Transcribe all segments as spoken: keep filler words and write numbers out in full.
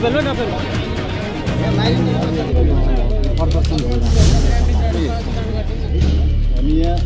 नपेल्नु नपेल्नु हामी यहाँ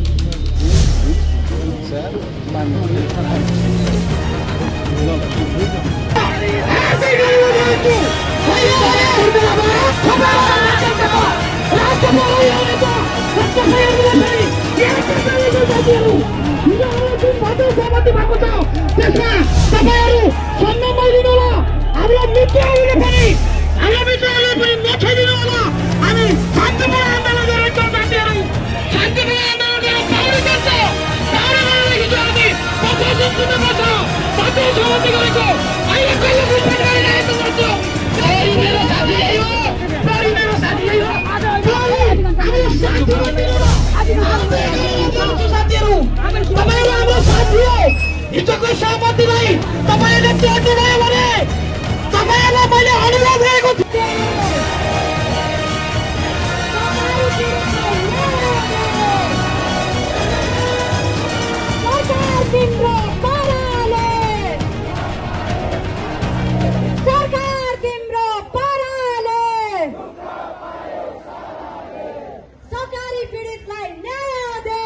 सहमति भएको छ त्यसमा तपाईहरु सम्मान दिनु होला हाम्रो मित्रहरूले पनि हाम्रो मित्रहरूले पनि नछोडिदिनु होला हामी शान्तिपूर्ण आन्दोलन गर्छौँ साथीहरु शान्तिपूर्ण आन्दोलन गरेर पाउनु पर्छ पाउनु भनेको चाहिँ हामी पचास सुन्नु पर्छ साथै सहमति गरेको अहिले कहिले बुझ्नु गरिरहेको गर्छु यही मेरो साथी यही हो यही मेरो साथी यही हो हाम्रो शान्तिपूर्ण दिनु होला साथीहरु तपाईहरु हाम्रो साथी हो हिजोको सहमतिलाई तपाईले तोड्नु भयो भने तपाईहरुलाई मैले अनुरोध गरेको थिएँ सरकार तिम्रो पाराले सरकारी पीडितलाई न्याय दे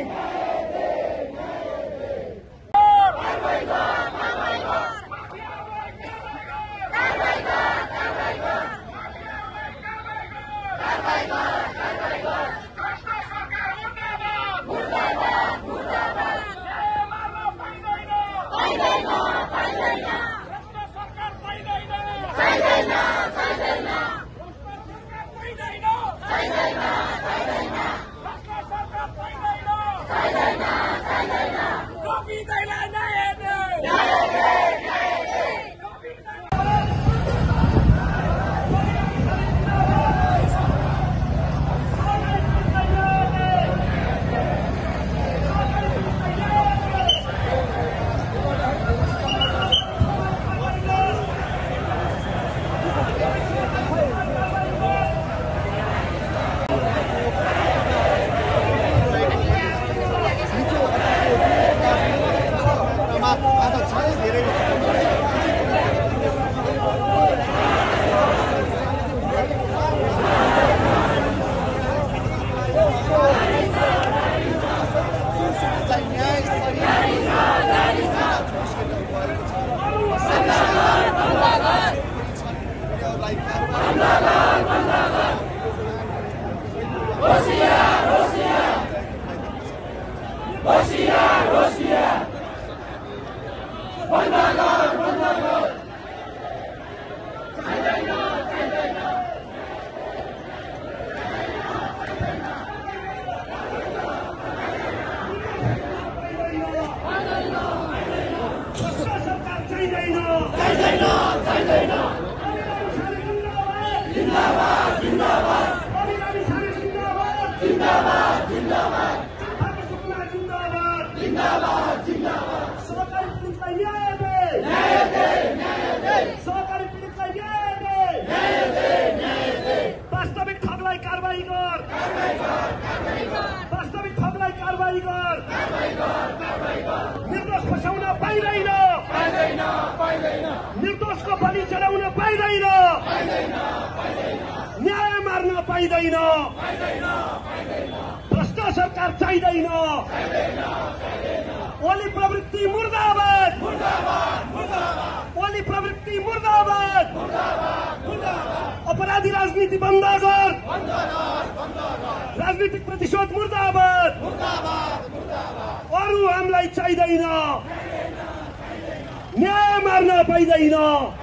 वास्तविक ठगलाई कारबाही गर वास्तविक ठगलाई कारबाही गर निर्दोष फसाउन पाइँदैन निर्दोषको बलि चढाउन पाइँदैन न्याय मार्न पाइँदैन भ्रष्ट सरकार चाहिँदैन ओली प्रवृत्ति मुर्दाबाद ओली प्रवृत्ति मुर्दाबाद अपराधी राजनीति बन्द गर राजनीतिक प्रतिशोध मुर्दाबाद अरू हामीलाई चाहिँदैन न्याय मार्न पाइँदैन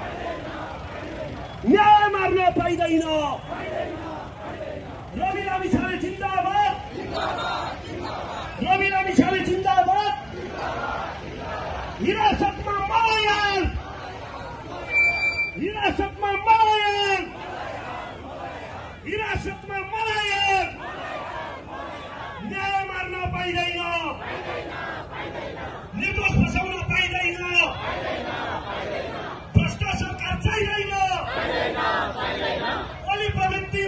न्याय मार्न पाइँदैन रवि लामिछाने जिन्दाबाद रवि लामिछाने जिन्दाबाद हिरासतमा मलायान हिरासतमा मलायान हिरासतमा मलायान न्याय मार्न पाइँदैन निर्दोष फसाउन पाइँदैन भ्रष्ट सरकार चाहिँदैन ओली प्रवृत्ति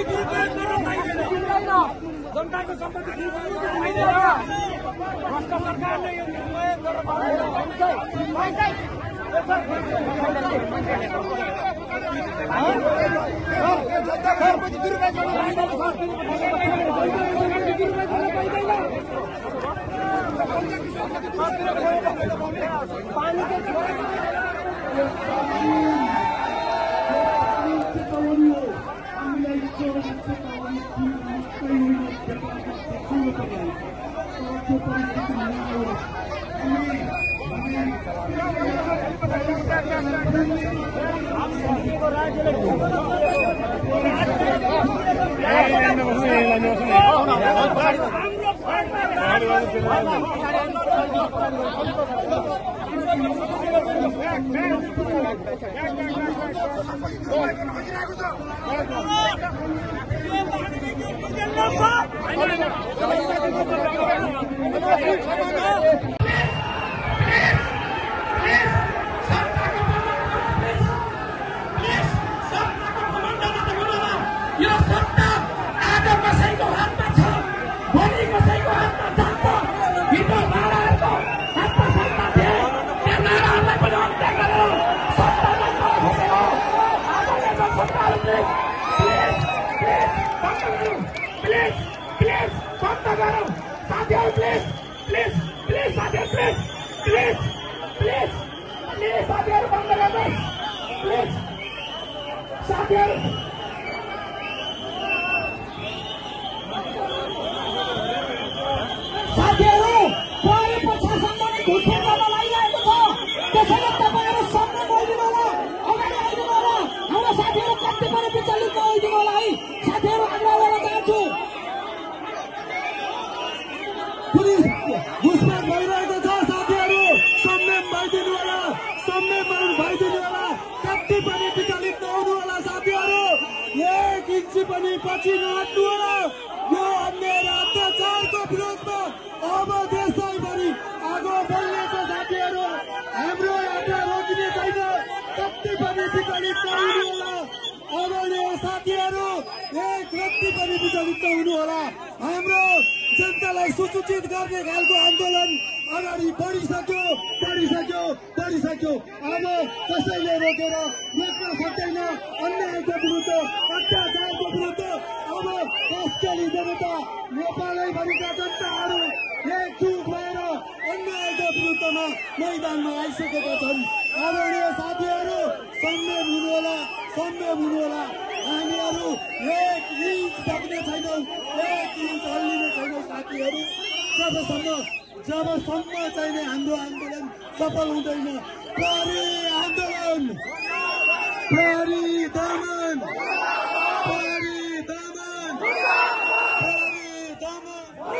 जनताको सम्पत्ति भ्रष्ट सरकारले यो दुरुपयोग जनतालाई सुसूचित गर्ने खालको आन्दोलन अगाडि बढिसक्यो बढिसक्यो बढिसक्यो अब कसैले रोकेर रोक्न सक्दैन अन्यायको विरुद्ध अत्याचारको विरुद्ध अब अस्ट्रेली जनता नेपालैभरिका जनताहरू एकजुट भएर अन्यायको विरुद्धमा मैदानमा आइसकेका छन्। आदरणीय साथीहरू संयम हुनुहोला संयम हुनुहोला हामीहरू एक इन्च बग्ने छैनौँ एक इन्च हल्लिने छैनौँ साथीहरू जबसम्म जबसम्म चाहिने हाम्रो आन्दोलन सफल हुँदैन। प्रहरी आन्दोलन प्रहरी दमन प्रहरी दमन प्रहरी दमन।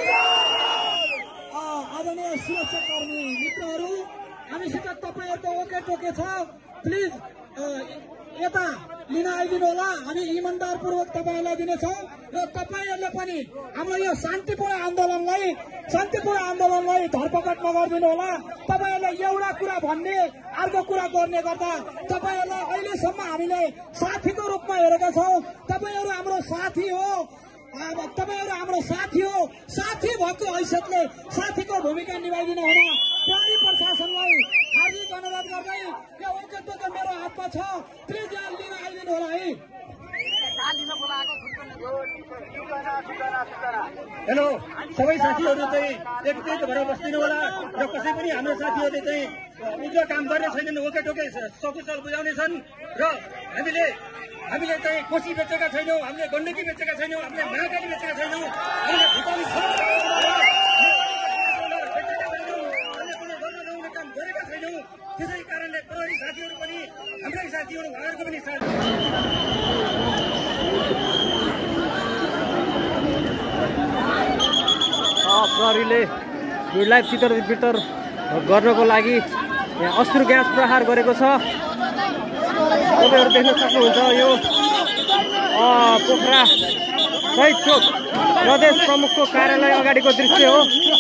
आदरणीय सुरक्षाकर्मी मित्रहरू हामीसित तपाईँहरूको ओके टोके छ प्लिज यता लिन आइदिनु होला। हामी इमान्दारपूर्वक तपाईँहरूलाई दिनेछौँ र तपाईँहरूले पनि हाम्रो यो शान्तिपूर्ण आन्दोलनलाई शान्तिपूर्ण आन्दोलनलाई धरपकड नगरिदिनु होला। तपाईँहरूले एउटा कुरा भन्ने अर्को कुरा गर्ने गर्दा तपाईँहरूलाई अहिलेसम्म हामीले साथीको रूपमा हेरेका छौँ। तपाईँहरू हाम्रो साथी हो तपाईँहरू हाम्रो साथी हो साथी भएको हैसियतले साथीको भूमिका निभाइदिनु होला। प्रहरी प्रशासनलाई हार्दिक अनुरोध गर्दै यो ओके टोके मेरो हातमा छ प्लिज यहाँ लिन आइदिनु होला है। हेलो सबै साथीहरू चाहिँ एकत्रित भएर बस्दिनु होला र कसै पनि हाम्रो साथीहरूले चाहिँ उग्र काम गर्ने छैनन् ओके टोके सकुशल बुझाउनेछन् र हामीले हामीले चाहिँ कोसी बेचेका छैनौँ हामीले गण्डकी बेचेका छैनौँ हामीले महाकाली बेचेका छैनौँ हामीले भुटान काम गरेका छैनौँ। त्यसै कारणले प्रहरी साथीहरू पनि हाम्रै साथीहरू उहाँहरूको पनि साथ प्रहरीले भिडलाई तितर बितर गर्नको लागि अश्रु ग्यास प्रहार गरेको छ। तपाईँहरू देख्न सक्नुहुन्छ यो पोखरा शहीद चोक प्रदेश प्रमुखको कार्यालय अगाडिको दृश्य हो।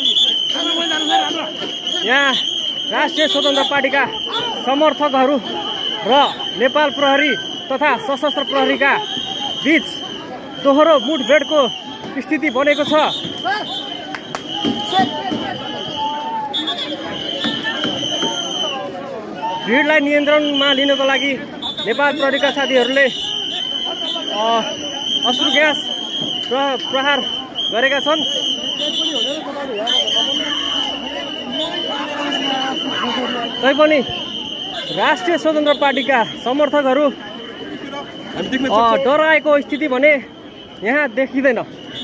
यहाँ राष्ट्रिय स्वतन्त्र पार्टीका समर्थकहरू र नेपाल प्रहरी तथा सशस्त्र प्रहरीका बीच दोहोरो मुठभेडको स्थिति बनेको छ। भिडलाई नियन्त्रणमा लिनको लागि नेपाल प्रहरीका साथीहरूले अश्रु ग्यास प्रहार गरेका छन्। तैपनि राष्ट्रिय स्वतन्त्र पार्टीका समर्थकहरू डराएको स्थिति भने यहाँ देखिँदैन।